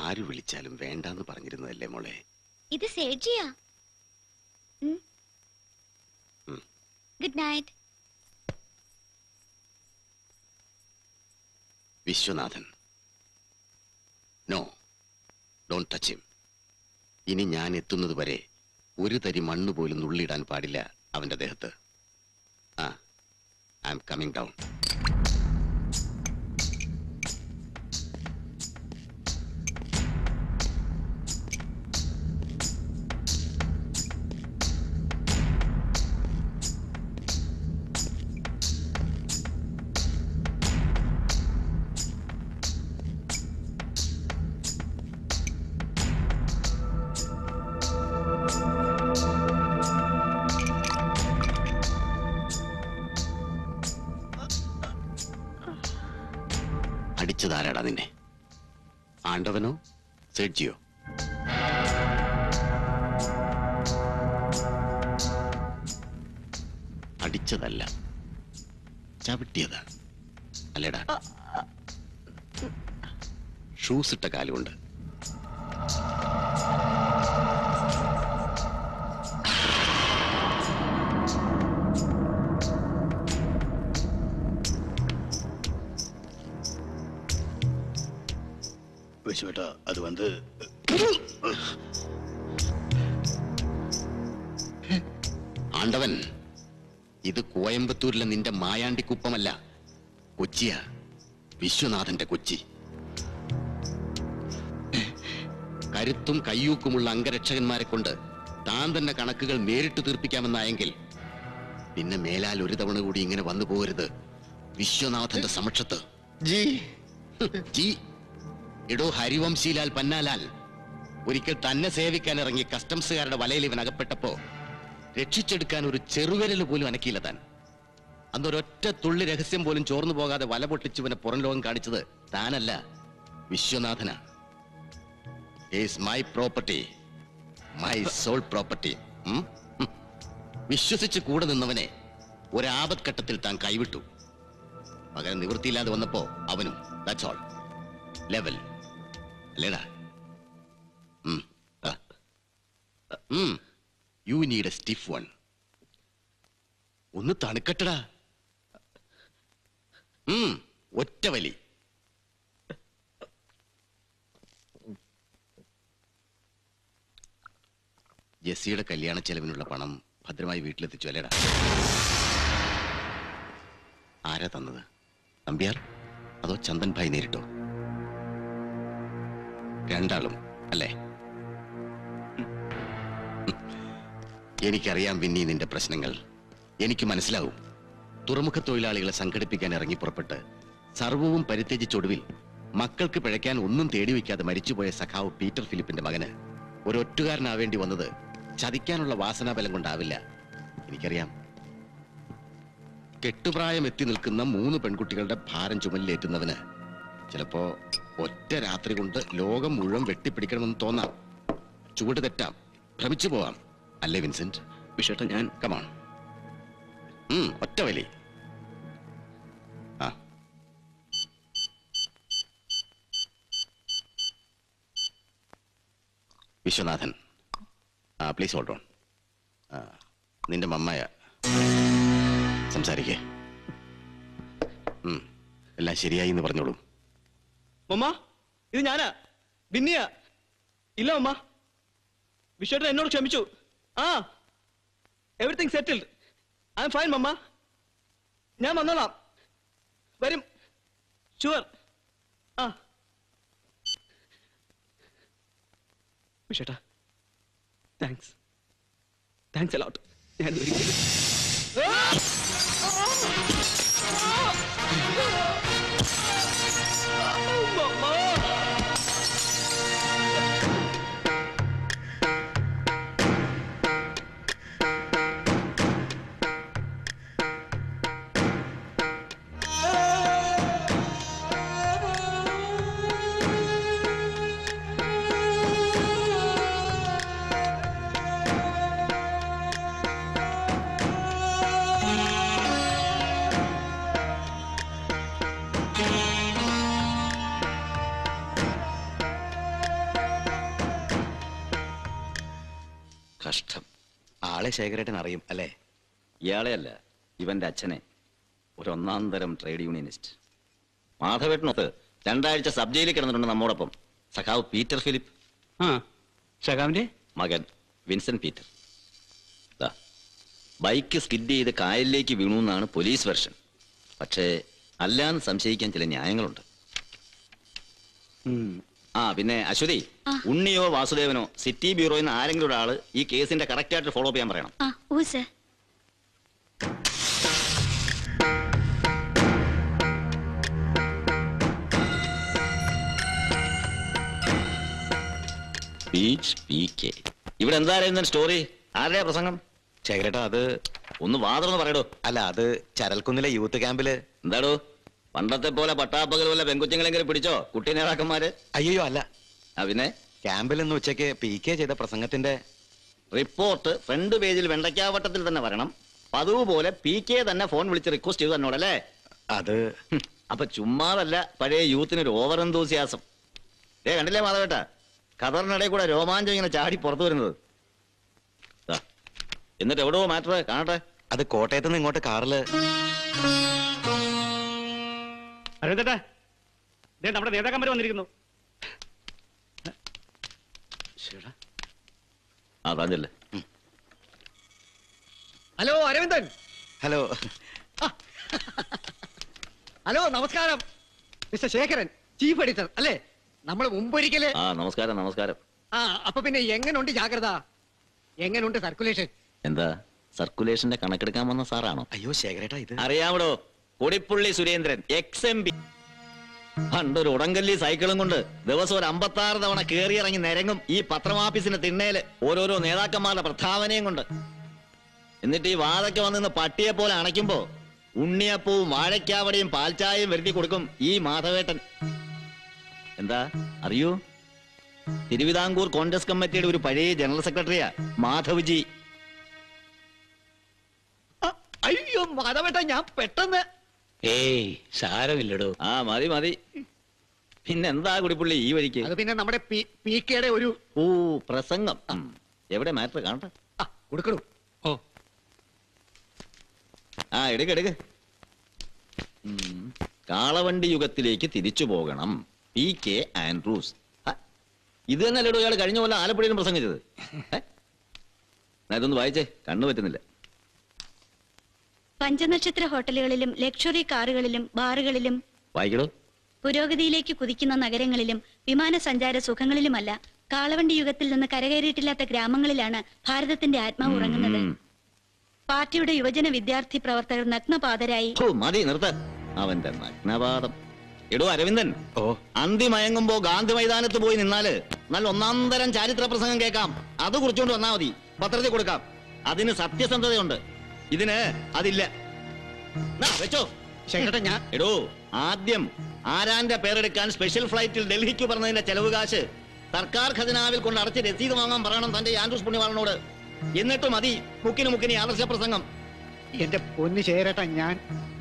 ആര് വിളിച്ചാലും വേണ്ടാന്ന് പറഞ്ഞിരുന്നതല്ലേ മോളെ? ഇത് സേഠിയാ. Good night. Viswanathan, no, don't touch him. ഇനി ഞാൻ എത്തുന്നത് വരെ ഒരു തരി മണ്ണ് പോലും നുള്ളിടാൻ പാടില്ല അവന്റെ ദേഹത്ത്. I am coming down. അടിച്ചതാരാടാ നിന്നെ? ആണ്ടവനോ സെഡ്ജിയോ? അടിച്ചതല്ല, ചവിട്ടിയതാ അല്ലേടാ? ഷൂസ് ഇട്ട കാലുകൊണ്ട്. விஸ்வேட்டா, அது வந்து ആണ്ടവൻ, ഇത് കോയമ്പത്തൂരിലെ നിന്റെ മായാണ്ടിക്കുപ്പമല്ല, കൊച്ചിയാ, വിശ്വനാഥന്റെ കൊച്ചി. കരുത്തും കയ്യൂക്കുമുള്ള അംഗരക്ഷകന്മാരെ കൊണ്ട് താൻ തന്നെ കണക്കുകൾ നേരിട്ട് തീർപ്പിക്കാമെന്നായെങ്കിൽ പിന്നെ മേലാൽ ഒരു തവണ കൂടി ഇങ്ങനെ വന്നു പോകരുത് വിശ്വനാഥന്റെ സമക്ഷത്ത്. ജി എടോ ഹരിവംശീലാൽ പന്നാലാൽ, ഒരിക്കൽ തന്നെ സേവിക്കാൻ ഇറങ്ങിയ കസ്റ്റംസുകാരുടെ വലയിൽ ഇവൻ അകപ്പെട്ടപ്പോ രക്ഷിച്ചെടുക്കാൻ ഒരു ചെറുവിരൽ പോലും അനക്കിയില്ല താൻ. അന്നൊരൊറ്റ തുള്ളി രഹസ്യം പോലും ചോർന്നു പോകാതെ വല പൊട്ടിച്ചുവനെ പുറം ലോകം കാണിച്ചത് താനല്ല, വിശ്വനാഥനാ. Is my property, my soul property. വിശ്വസിച്ച് കൂടെ നിന്നവനെ ഒരാപത്ഘട്ടത്തിൽ താൻ കൈവിട്ടു. പകരം നിവൃത്തിയില്ലാതെ വന്നപ്പോ അവനും ദാറ്റ്സ് ഓൾ. ലെവൽ അല്ലേടാ? You need a stiff one. ഒന്ന് തണുക്കട്ടടാ. ഒറ്റ വലി. ജെസ്സിയുടെ കല്യാണ ചെലവിനുള്ള പണം ഭദ്രമായി വീട്ടിലെത്തിച്ചു അല്ലേടാ? ആരാ തന്നത്? നമ്പ്യാർ അതോ ചന്ദൻ ഭായി നേരിട്ടോ? രണ്ടാളും അല്ലേ? എനിക്കറിയാം വിന്നി നിന്റെ പ്രശ്നങ്ങൾ. എനിക്ക് മനസ്സിലാവും. തുറമുഖ തൊഴിലാളികളെ സംഘടിപ്പിക്കാൻ ഇറങ്ങി പുറപ്പെട്ട് സർവവും പരിത്യജിച്ചൊടുവിൽ മക്കൾക്ക് പിഴയ്ക്കാൻ ഒന്നും തേടി വയ്ക്കാതെ മരിച്ചുപോയ സഖാവ് പീറ്റർ ഫിലിപ്പിന്റെ മകന് ഒരൊറ്റുകാരനാവേണ്ടി വന്നത് ചതിക്കാനുള്ള വാസനാബലം കൊണ്ടാവില്ല. എനിക്കറിയാം. കെട്ടുപ്രായം എത്തി നിൽക്കുന്ന 3 പെൺകുട്ടികളുടെ ഭാരം ചുമലിലേറ്റുന്നവന് ചിലപ്പോ ഒറ്റ രാത്രി കൊണ്ട് ലോകം മുഴുവൻ വെട്ടിപ്പിടിക്കണമെന്ന് തോന്നാം. ചുവട് തെറ്റാം, ഭ്രമിച്ചു പോവാം. അല്ലേ വിൻസെന്റ്? വിഷേട്ട, ഞാൻ കമോൺ. ഒറ്റ വലി. Viswanathan, please hold on. നിന്റെ മമ്മയ സംസാരിക്കേ. എല്ലാം ശരിയായി എന്ന് പറഞ്ഞോളൂ. മമ്മ, ഇത് ഞാനാ, ബിന്നിയാ. ഇല്ല മമ്മ, വിശ്വേട്ടൻ എന്നോട് ക്ഷമിച്ചു. Everything settled. I'm fine mamma. ഞാൻ വന്നോളാം, വരും, ഷുവർ. വിശ്വേട്ടാ, താങ്ക്സ്, താങ്ക്സ് എ ലോട്ട്. ഞാൻ കഷ്ടം. ആളെ ശേഖരേട്ടൻ അറിയും അല്ലേ? ഇയാളെ അല്ല, ഇവന്റെ അച്ഛനെ. ഒരു ഒന്നാം തരം ട്രേഡ് യൂണിയനിസ്റ്റ്. മാധവേട്ടനൊത്ത് 2 ആഴ്ച സബ് ജയിലിൽ കിടന്നിട്ടുണ്ട് നമ്മോടൊപ്പം. സഖാവ് പീറ്റർ ഫിലിപ്പ്. ആ സഖാവിന്റെ മകൻ വിൻസെന്റ് പീറ്റർ. ദാ, ബൈക്ക് സ്കിഡ് ചെയ്ത് കായലിലേക്ക് വീണു എന്നാണ് പോലീസ് വെർഷൻ. പക്ഷേ അല്ലാന്ന് സംശയിക്കാൻ ചില ന്യായങ്ങളുണ്ട്. ആ പിന്നെ അശ്വതി, ഉണ്ണിയോ വാസുദേവനോ സിറ്റി ബ്യൂറോയിൽ നിന്ന് ആരെങ്കിലും ഒരാള് ഈ കേസിന്റെ കറക്റ്റ് ആയിട്ട് ഫോളോ ചെയ്യാൻ പറയണം. Oh sir. Beach PK. ഇവിടെ എന്തായിരുന്നു സ്റ്റോറി? ആരുടെയാ പ്രസംഗം? ശേഖരേട്ടാ അത് ഒന്ന് വാതറന്ന് പറയടോ. അല്ല, അത് ചരൽക്കുന്നിലെ യൂത്ത് ക്യാമ്പില്. എന്താടോ പണ്ടത്തെ പോലെ പട്ടാപ്പകൽ പോലെ പെൺകുച്ചങ്ങളെങ്കിലും പിടിച്ചോ കുട്ടി നേതാക്കന്മാര്? അയ്യോ അല്ല, പിന്നെ ക്യാമ്പിൽ ഇന്ന് ഉച്ചയ്ക്ക് PK ചെയ്ത പ്രസംഗത്തിന്റെ റിപ്പോർട്ട് ഫ്രണ്ട് പേജിൽ വെണ്ടയ്ക്കാവട്ടത്തിൽ തന്നെ വരണം. പതിവ് പോലെ PK തന്നെ ഫോൺ വിളിച്ച് റിക്വസ്റ്റ് ചെയ്തു തന്നോടല്ലേ? അത് അപ്പൊ ചുമ്മാതല്ല പഴയ യൂത്തിനൊരു ഓവർ എന്തൂസിയാസം. കണ്ടില്ലേ മാധവേട്ട, ഖദറിനിടയിൽ കൂടെ രോമാഞ്ചം ഇങ്ങനെ ചാടി പുറത്തു വരുന്നത്. എന്നിട്ട് എവിടെയോ മാറ്റർ കാണട്ടെ. അത് കോട്ടയത്ത് നിന്ന് ഇങ്ങോട്ട് കാറില്. അരവിന്ദേട്ടാ, നമ്മുടെ നേതാക്കന്മാർ വന്നിരിക്കുന്നു. താഞ്ചല്ലേ. ഹലോ അരവിന്ദൻ. ഹലോ. ഹലോ നമസ്കാരം. മിസ്റ്റർ ശേഖരൻ, ചീഫ് എഡിറ്റർ അല്ലേ? നമ്മൾ മുമ്പൊരിക്കല്. നമസ്കാരം നമസ്കാരം. അപ്പൊ പിന്നെ എങ്ങനുണ്ട് ജാഗ്രത? എങ്ങനുണ്ട് സർക്കുലേഷൻ? എന്താ സർക്കുലേഷന്റെ കണക്കെടുക്കാൻ വന്ന സാറാണോ? അയ്യോ ശേഖരേട്ടാ, ഇത് അറിയാമോ, കൊടിപ്പുള്ളി സുരേന്ദ്രൻ XMP. പണ്ടൊരു ഉടങ്കല്ലി സൈക്കിളും കൊണ്ട് ദിവസം ഒരു 56 തവണ കേറിയിറങ്ങി നിരങ്ങും ഈ പത്രമാഫീസിന്റെ തിണ്ണയില് ഓരോരോ നേതാക്കന്മാരുടെ പ്രസ്താവനയും കൊണ്ട്. എന്നിട്ട് ഈ വാതൊക്കെ വന്നിന്ന് പട്ടിയെ പോലെ അണയ്ക്കുമ്പോ ഉണ്ണിയപ്പവും വാഴയ്ക്കാവടയും പാൽച്ചായയും വരുത്തി കൊടുക്കും ഈ മാധവേട്ടൻ. എന്താ അറിയൂ? തിരുവിതാംകൂർ കോൺഗ്രസ് കമ്മിറ്റിയുടെ ഒരു പഴയ ജനറൽ സെക്രട്ടറിയാ മാധവ്ജി. അയ്യോ മാധവേട്ട, ഞാൻ പെട്ടെന്ന്. ഏയ് സാരമില്ലടോ. മതി മതി. പിന്നെന്താ കുടിപ്പുള്ളി ഈ വഴിക്ക്? അത് പിന്നെ നമ്മുടെ PKയുടെ ഒരു പ്രസംഗം. എവിടെ മാറ്റർ കാണട്ടെ. കൊടുക്കണു. എടുക്ക്. കാളവണ്ടി യുഗത്തിലേക്ക് തിരിച്ചു പോകണം. PK Andrews. ഇത് തന്നെ അല്ലേടോ ഇയാൾ കഴിഞ്ഞ പോലെ ആലപ്പുഴയിലും പ്രസംഗിച്ചത്? ഇതൊന്ന് വായിച്ചേ, കണ്ണു പറ്റുന്നില്ല. പഞ്ചനക്ഷത്ര ഹോട്ടലുകളിലും ലക്ഷറി കാറുകളിലും ബാറുകളിലും വായിക്കടോ. പുരോഗതിയിലേക്ക് കുതിക്കുന്ന നഗരങ്ങളിലും വിമാനസഞ്ചാര സുഖങ്ങളിലുമല്ല, കാളവണ്ടി യുഗത്തിൽ നിന്ന് കരകയറിയിട്ടില്ലാത്ത ഗ്രാമങ്ങളിലാണ് ഭാരതത്തിന്റെ ആത്മാവ് ഉറങ്ങുന്നത്. പാർട്ടിയുടെ യുവജന വിദ്യാർത്ഥി പ്രവർത്തകർ നഗ്നപാതരായി. മതി നിർത്ത അവന്റെ നഗ്നപാദം. എടോ അരവിന്ദൻ, അന്തി മയങ്ങുമ്പോ ഗാന്ധി മൈതാനത്ത് പോയി നിന്നാല് നല്ല ഒന്നാം തരം ചരിത്ര പ്രസംഗം കേൾക്കാം. അത് കുറിച്ചുകൊണ്ട് വന്നാ മതി, പത്രത്തിൽ കൊടുക്കാം. അതിന് സത്യസന്ധതയുണ്ട്, ഇതിന് അതില്ല. വെച്ചോ. എടോ, ആദ്യം ആരാന്റെ പേരെടുക്കാൻ സ്പെഷ്യൽ ഫ്ലൈറ്റിൽ ഡൽഹിക്ക് പറഞ്ഞതിന്റെ ചെലവ് കാശ് സർക്കാർ ഖജനാവിൽ കൊണ്ട് അടച്ച് രസീത് വാങ്ങാൻ പറയണം തന്റെ ആൻഡ്രൂസ് പുണ്യവാളനോട്. എന്നിട്ട് മതി മുക്കിന് ആദർശ പ്രസംഗം. എന്റെ പൊന്നു ചേരട്ട, ഞാൻ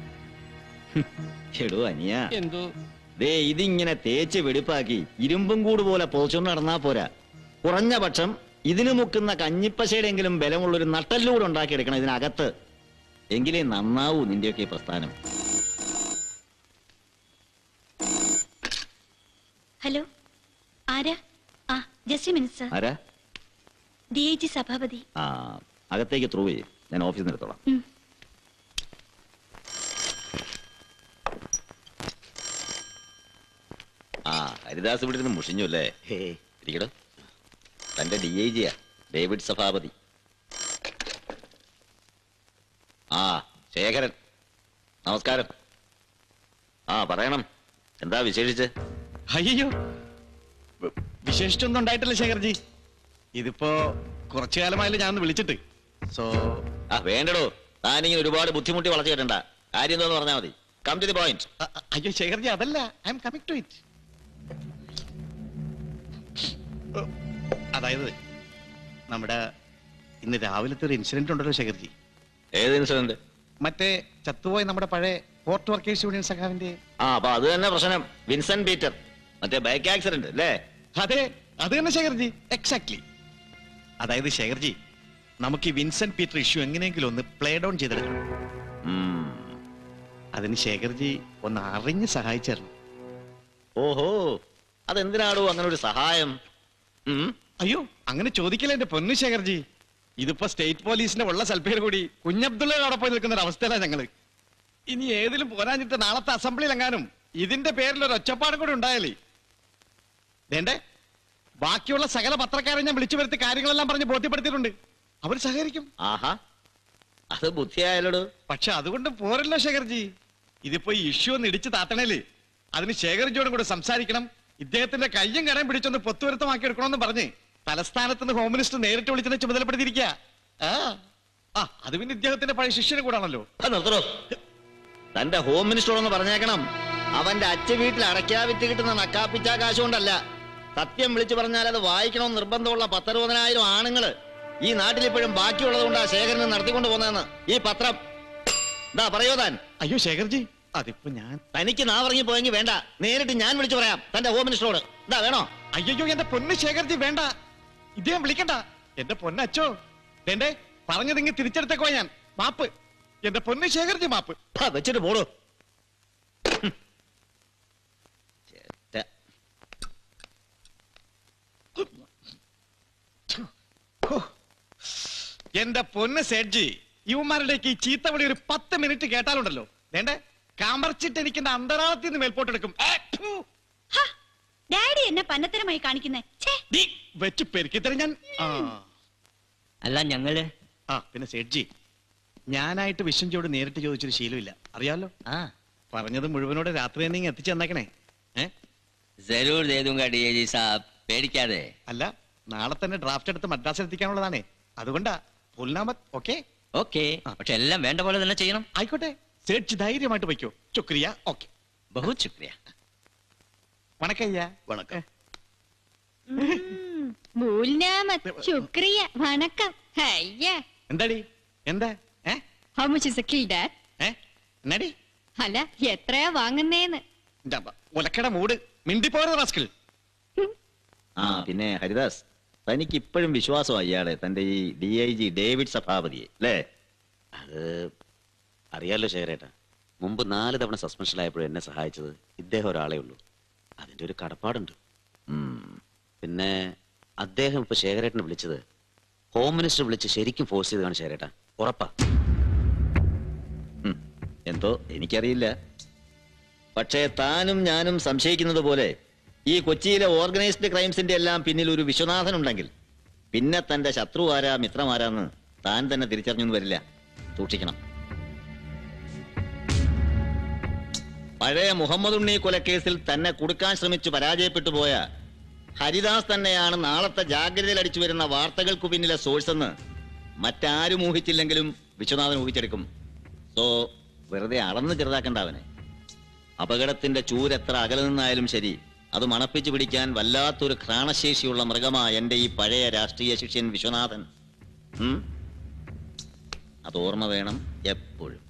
എടോ അനിയ, ഇതിങ്ങനെ തേച്ച് വെടിപ്പാക്കി ഇരുമ്പും കൂട് പോലെ പോച്ചുകൊണ്ട് നടന്നാ പോരാ. കുറഞ്ഞ പക്ഷം ഇതിന് മുക്കുന്ന കഞ്ഞിപ്പശയുടെയെങ്കിലും ബലമുള്ളൊരു നട്ടല്ലൂടെ ഉണ്ടാക്കിയെടുക്കണം ഇതിനകത്ത്. എങ്കിലേ നന്നാവൂ നിന്റെയൊക്കെ പ്രസ്ഥാനം. ഹലോ, ആരാ? Just minute sir. ആരാ? DIG സഭാപതി. അകത്തേക്ക് ത്രൂ ചെയ്യും, ഞാൻ ഓഫീസിൽ നിന്ന് എടുത്തോളാം. ഹരിദാസ് ഇവിടെ നിന്ന് മുഷിഞ്ഞു അല്ലേ? ഇരിക്കടോ. തന്റെ DIG-യാ, ഡേവിഡ് സഭാപതി. ശേഖരൻ നമസ്കാരം. പറയണം, എന്താ വിശേഷിച്ച്? അയ്യോ വിശേഷിച്ചൊന്നും ഉണ്ടായിട്ടില്ല ശേഖർജി. ഇതിപ്പോ കുറച്ചു കാലമായാലും ഞാൻ വിളിച്ചിട്ട്. വേണ്ടടോ, താനിങ്ങനെ ഒരുപാട് ബുദ്ധിമുട്ടി വളച്ചു കേട്ടണ്ട. കാര്യം എന്താന്ന് പറഞ്ഞാൽ മതി. Come to the point. അയ്യോ ശേഖർജി, അതല്ല, I'm coming to it. അതായത് നമ്മുടെ ഇന്ന് രാവിലത്തെ ഒരു ഇൻസിഡന്റ് ഉണ്ടല്ലോ ശേഖർജി. ഏത് ഇൻസിഡന്റ്? മറ്റേ ചത്തുപോയി നമ്മുടെ പഴയ പോർട്ട് വർക്കേഴ്സ് യൂണിയൻ സഖാവിന്റെ. അപ്പൊ അത് തന്നെ പ്രശ്നം. വിൻസെന്റ് പീറ്റർ, മറ്റേ ബൈക്ക് ആക്സിഡന്റ് അല്ലേ? അതെ, അത് തന്നെ ശേഖർജി, എക്സാക്ട്ലി. അതായത് ശേഖർജി, നമുക്ക് ഈ വിൻസെന്റ് പീറ്റർ ഇഷ്യൂ എങ്ങനെയെങ്കിലും ഒന്ന് പ്ലേ ഡൗൺ ചെയ്തെടുക്കണം. ഉം. അതിന് ശേഖർജി ഒന്ന് അറിഞ്ഞ് സഹായിച്ചായിരുന്നു. ഓഹോ, അതെന്തിനാടോ അങ്ങനെ ഒരു സഹായം? ഉം. അയ്യോ, അങ്ങനെ ചോദിക്കില്ല എന്റെ പൊന്നു ശേഖർജി. ഇതിപ്പോ സ്റ്റേറ്റ് പോലീസിന്റെ ഉള്ള സൽപ്പേർ കൂടി കുഞ്ഞബ്ദുള്ളയുടെ അവിടെ പോയി നിൽക്കുന്ന ഒരു അവസ്ഥയിലാണ് ഞങ്ങള്. ഇനി ഏതിലും പോരാഞ്ഞിട്ട് നാളത്തെ അസംബ്ലിയിലെങ്ങാനും ഇതിന്റെ പേരിൽ ഒരു ഒച്ചപ്പാടും കൂടി ഉണ്ടായാലേ വേണ്ടേ. ബാക്കിയുള്ള സകല പത്രക്കാരെ ഞാൻ വിളിച്ചു വരുത്തി കാര്യങ്ങളെല്ലാം പറഞ്ഞ് ബോധ്യപ്പെടുത്തിയിട്ടുണ്ട്. അവർ സഹകരിക്കും. ആഹാ, അത് ബുദ്ധിയായാലോട്. പക്ഷെ അതുകൊണ്ട് പോരല്ലോ ശേഖർജി. ഇതിപ്പോ ഈ ഇഷ്യൂ ഒന്ന് ഇടിച്ചു താത്തണേല് അതിന് ശേഖർജിയോടും കൂടെ സംസാരിക്കണം. ഇദ്ദേഹത്തിന്റെ കയ്യും കടയും പിടിച്ചൊന്ന് പൊത്തുവരുത്തമാക്കി എടുക്കണമെന്ന് പറഞ്ഞ് തലസ്ഥാനത്ത് നിന്ന് ഹോം മിനിസ്റ്റർ നേരിട്ട് വിളിച്ചതിനെ ചുമതലപ്പെടുത്തിയിരിക്കുക. അത് പിന്നെ ഇദ്ദേഹത്തിന്റെ പഴയ ശിഷ്യനെ കൂടാണല്ലോ. നിർത്തണോ, തന്റെ ഹോം മിനിസ്റ്ററോടൊന്ന് പറഞ്ഞേക്കണം. അവന്റെ അച്ഛ വീട്ടിൽ അടയ്ക്കാ വിറ്റ് കിട്ടുന്ന നക്കാപ്പിച്ച കാശ് കൊണ്ടല്ല. സത്യം വിളിച്ചു പറഞ്ഞാൽ അത് വായിക്കണമെന്ന് നിർബന്ധമുള്ള 10,000 ആണുങ്ങള് ഈ നാട്ടിൽ ഇപ്പോഴും ബാക്കിയുള്ളത് കൊണ്ടാ ശേഖരന് നടത്തിക്കൊണ്ട് പോകുന്നതെന്ന് ഈ പത്രം. എന്താ പറയോ താൻ? അയ്യോ ശേഖർജി, അതിപ്പോ ഞാൻ തനിക്ക് നാവറങ്ങി പോയെങ്കിൽ വേണ്ട, നേരിട്ട് ഞാൻ വിളിച്ചു പറയാം തന്റെ ഹോം മിനിസ്റ്ററോട്. എന്താ വേണോ? അയ്യോ എന്റെ പൊന്ന് ശേഖർജി വേണ്ട, ഇദ്ദേഹം വിളിക്കണ്ട. എന്റെ പൊന്നച്ചോ, വേണ്ടേ പറഞ്ഞതെങ്കിൽ തിരിച്ചെടുത്തേക്കോ ഞാൻ. മാപ്പ്, എന്റെ പൊന്ന് ശേഖർജി, മാപ്പ്. വെച്ചിട്ട് പോടൂ. എന്റെ പൊന്ന് സേഡ്ജി, യുവമാരുടെയൊക്കെ ഈ ചീത്തവിളി ഒരു 10 മിനിറ്റ് കേട്ടാലുണ്ടല്ലോ വേണ്ടേ കാമർച്ചിട്ട് എനിക്ക് എന്റെ അന്തരാളത്തിൽ നിന്ന് മേൽപോട്ടെടുക്കും. ഡാഡി എന്നെ പന്നത്തരമായി കാണിക്കുന്നേ. വെച്ച് പെരുക്കിത്തരം ഞാൻ. അല്ല ഞങ്ങള് പിന്നെ സേഡ്ജി, ഞാനായിട്ട് വിശ്വഞ്ചോട് നേരിട്ട് ചോദിച്ചൊരു ശീലമില്ല, അറിയാലോ. പറഞ്ഞത് മുഴുവനോടെ രാത്രി തന്നെ ഇങ്ങ് എത്തിച്ചു തന്നേക്കണേ. ജരൂർ ദേ ദൂംഗാ ഡിഐജി സാബ്, പേടിക്കാതെ. അല്ല, നാളെ തന്നെ ഡ്രാഫ്റ്റ് എടുത്ത് മദ്രാസിൽ എത്തിക്കാനുള്ളതാണേ. അതുകൊണ്ടാ പുൽനാമത്. ഓക്കെ ഓക്കെ, പക്ഷെ എല്ലാം വേണ്ട പോലെ തന്നെ ചെയ്യണം. ആയിക്കോട്ടെ, സേഡ്ജി ധൈര്യമായിട്ട് വയ്ക്കോ. ശുക്രിയ. ഓക്കെ, ബഹുത് ശുക്രിയ. വണക്കയ്യ. വണക്കം. മൂൽനാമത്, ശുക്രിയ, വണക്കം. അയ്യ, എന്താടി എന്താ how much is a kill dad? എന്നാടി അല്ല, എത്രയാ വാങ്ങുന്നേന്ന്? ഒലക്കട മൂട്, മിണ്ടിപ്പോയത് റാസ്കിൾ. പിന്നെ ഹരിദാസ്, തനിക്ക് ഇപ്പോഴും വിശ്വാസം അയാളെ തന്റെ ഈ DIG ഡേവിഡ് സഭാപതിയെ അല്ലേ? അത് അറിയാലോ ശേഖരേട്ടാ, മുമ്പ് 4 തവണ സസ്പെൻഷനിലായപ്പോഴും എന്നെ സഹായിച്ചത് ഇദ്ദേഹം ഒരാളേ ഉള്ളൂ. അതിന്റെ ഒരു കടപ്പാടുണ്ട്. പിന്നെ അദ്ദേഹം ഇപ്പൊ ശേഖരേട്ടനെ വിളിച്ചത് ഹോം മിനിസ്റ്റർ വിളിച്ച് ശരിക്കും ഫോഴ്സ് ചെയ്താണ് ശേഖരേട്ടാ. ഉറപ്പാ. എന്തോ എനിക്കറിയില്ല. പക്ഷേ താനും ഞാനും സംശയിക്കുന്നത് പോലെ ഈ കൊച്ചിയിലെ ഓർഗനൈസ്ഡ് ക്രൈംസിന്റെ എല്ലാം പിന്നിൽ ഒരു വിശ്വനാഥൻ ഉണ്ടെങ്കിൽ പിന്നെ തന്റെ ശത്രു ആരാ മിത്രമാരാന്ന് താൻ തന്നെ തിരിച്ചറിഞ്ഞൊന്നും വരില്ല. സൂക്ഷിക്കണം. പഴയ മുഹമ്മദ് ഉണ്ണി കൊലക്കേസിൽ തന്നെ കുടുക്കാൻ ശ്രമിച്ചു പരാജയപ്പെട്ടു പോയ ഹരിദാസ് തന്നെയാണ് നാളത്തെ ജാഗ്രതയിൽ അടിച്ചു വരുന്ന വാർത്തകൾക്കു പിന്നിലെ സോഴ്സ് എന്ന് മറ്റാരും ഊഹിച്ചില്ലെങ്കിലും വിശ്വനാഥൻ ഊഹിച്ചെടുക്കും. സോ വെറുതെ അളന്ന് ചെറുതാക്കണ്ട അവനെ. അപകടത്തിന്റെ ചൂരെത്ര അകലെ നിന്നായാലും ശരി, അത് മണപ്പിച്ചു പിടിക്കാൻ വല്ലാത്തൊരു ഘ്രാണശേഷിയുള്ള മൃഗമാ എന്റെ ഈ പഴയ രാഷ്ട്രീയ ശിഷ്യൻ വിശ്വനാഥൻ. അത് ഓർമ്മ വേണം എപ്പോഴും.